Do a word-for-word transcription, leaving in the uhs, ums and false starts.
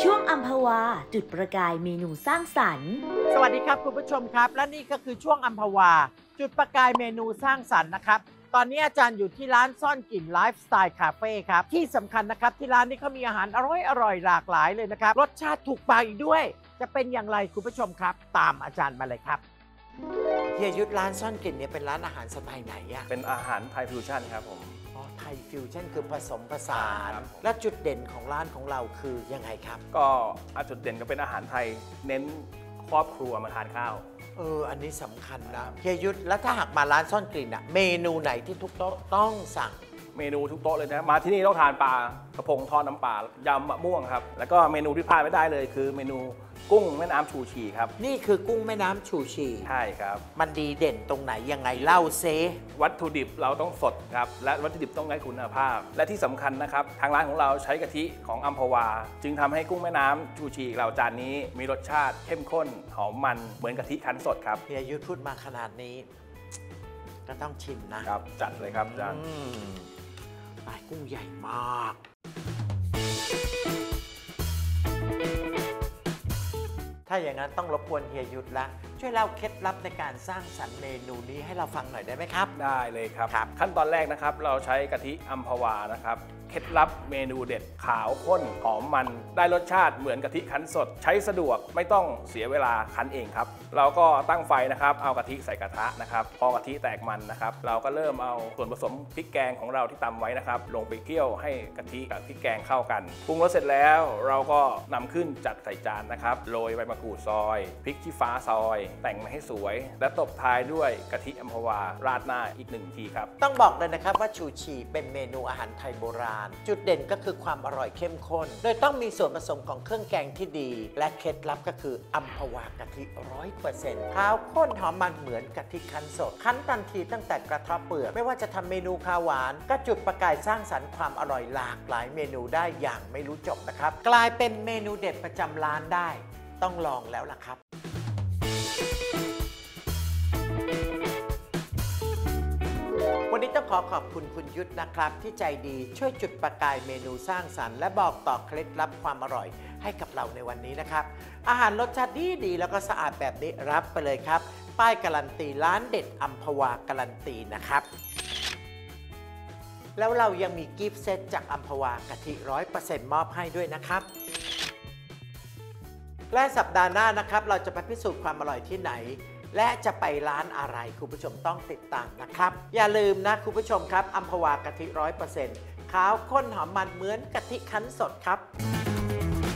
ช่วงอัมพวาจุดประกายเมนูสร้างสรรค์สวัสดีครับคุณผู้ชมครับและนี่ก็คือช่วงอัมพวาจุดประกายเมนูสร้างสรรค์นะครับตอนนี้อาจารย์อยู่ที่ร้านซ่อนกลิ่นไลฟ์สไตล์คาเฟ่ครับที่สำคัญนะครับที่ร้านนี้เขามีอาหารอร่อยอร่อยหลากหลายเลยนะครับรสชาติถูกปากอีกด้วยจะเป็นอย่างไรคุณผู้ชมครับตามอาจารย์มาเลยครับเฮียยุทธร้านซ่อนกลิ่นเนี่ยเป็นร้านอาหารสไตล์ไหนอะเป็นอาหารไทยฟิวชั่นครับผมไทยฟิวชั่นคือผสมผสานและจุดเด่นของร้านของเราคือยังไงครับก็จุดเด่นก็เป็นอาหารไทยเน้นครอบครัวมาทานข้าวเอออันนี้สำคัญนะเฮียยุทธแล้วถ้าหากมาร้านซ่อนกลิ่นอะเมนูไหนที่ทุกโต๊ะต้องสั่งเมนูทุกโต๊ะเลยนะมาที่นี่ต้องทานปลากระพงทอดน้ำปลายำมะม่วงครับแล้วก็เมนูที่พลาดไม่ได้เลยคือเมนูกุ้งแม่น้ำชูชีครับนี่คือกุ้งแม่น้ำชูชีใช่ครับมันดีเด่นตรงไหนยังไงเล่าเซวัตถุดิบเราต้องสดครับและวัตถุดิบต้องได้คุณภาพและที่สำคัญนะครับทางร้านของเราใช้กะทิของอัมพวาจึงทำให้กุ้งแม่น้ำชูชีเราจานนี้มีรสชาติเข้มข้นหอมมันเหมือนกะทิคั้นสดครับเฮียยุทธพูดมาขนาดนี้ก็ต้องชิมนะครับจัดเลยครับอาจารย์ปลายกุ้งใหญ่มากถ้าอย่างนั้นต้องรบกวนเฮียยุทธละช่วยเล่าเคล็ดลับในการสร้างสรรค์เมนูนี้ให้เราฟังหน่อยได้ไหมครับได้เลยครับขั้นตอนแรกนะครับเราใช้กะทิอัมพวานะครับเคล็ดลับเมนูเด็ดขาวข้นหอมมันได้รสชาติเหมือนกะทิคั้นสดใช้สะดวกไม่ต้องเสียเวลาคั้นเองครับเราก็ตั้งไฟนะครับเอากะทิใส่กระทะนะครับพอกะทิแตกมันนะครับเราก็เริ่มเอาส่วนผสมพริกแกงของเราที่ตำไว้นะครับลงไปเคี่ยวให้กะทิกับพริกแกงเข้ากันปรุงรสเสร็จแล้วเราก็นำขึ้นจัดใส่จานนะครับโรยใบมะกรูดซอยพริกชี้ฟ้าซอยแต่งมาให้สวยและตบท้ายด้วยกะทิอัมพวาราดหน้าอีกหนึ่งทีครับต้องบอกเลยนะครับว่าชูชีเป็นเมนูอาหารไทยโบราณจุดเด่นก็คือความอร่อยเข้มข้นโดยต้องมีส่วนผสมของเครื่องแกงที่ดีและเคล็ดลับก็คืออัมพวากะทิร้อยเปอร์เซ็นต์ขาวข้นหอมมันเหมือนกะทิคั้นสดคั้นทันทีตั้งแต่กระเทาะเปลือกไม่ว่าจะทำเมนูข้าวหวานก็จุดประกายสร้างสรรค์ความอร่อยหลากหลายเมนูได้อย่างไม่รู้จบนะครับกลายเป็นเมนูเด็ดประจำร้านได้ต้องลองแล้วล่ะครับวันนี้ต้องขอขอบคุณคุณยุทธนะครับที่ใจดีช่วยจุดประกายเมนูสร้างสรรค์และบอกต่อเคล็ดลับความอร่อยให้กับเราในวันนี้นะครับอาหารรสชาติดีดีแล้วก็สะอาดแบบนี้รับไปเลยครับป้ายการันตีร้านเด็ดอัมพวาการันตีนะครับแล้วเรายังมีกิฟต์เซตจากอัมพวากะทิร้อยเปอร์เซ็นต์มอบให้ด้วยนะครับและสัปดาห์หน้านะครับเราจะไปพิสูจน์ความอร่อยที่ไหนและจะไปร้านอะไรคุณผู้ชมต้องติดตามนะครับอย่าลืมนะคุณผู้ชมครับอัมพวากะทิร้อยเปอร์เซ็นต์ขาวข้นหอมมันเหมือนกะทิคั้นสดครับ